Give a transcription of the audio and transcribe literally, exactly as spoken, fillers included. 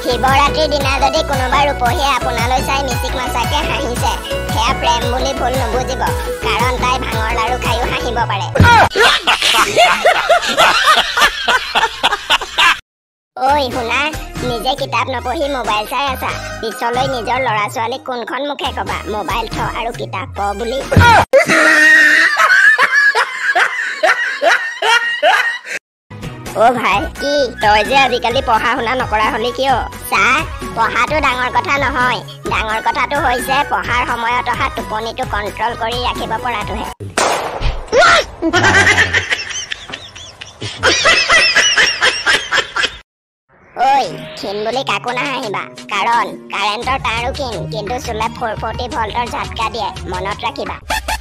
শিৱৰাত্ৰিৰ দিনা যদি কোনোবা ৰূপহীয়ে আপোনালৈ চাই মিচিক মাছাকে হাঁহিছে সেয়া প্ৰেম বুলি ভুল নুবুজিব কাৰণ তাই ভাঙৰ লাৰু খাইও হাঁহিব পাৰে ঐ শুনা নিজে কিতাপ নপঢ়ি মোবাইল চাই আছা পিছলৈ নিজৰ ল'ৰা ছোৱালীক কোনখন মুখে কবা মোবাইল থ আৰু কিতাপ পঢ় বুলি ও ভাই কি তই যে আজিকালি পঢ়া শুনা নকৰা হলি কিয় চা পঢ়াটো ডাঙৰ কথা নহয় ডাঙৰ কথাটো হৈছে পঢ়াৰ সময়ত অহা টোপনিটো কন্ট্ৰোল কৰি ৰাখিব পৰাটোহে ঐ ক্ষীণ বুলি কাকো নাহাঁহিবা কাৰণ কাৰেণ্টৰ তাঁৰো ক্ষীণ কিন্তু চুলে ফ'ৰ ফৰ্টি ভল্টৰ ঝাটকা দিয়ে মনত ৰাখিবা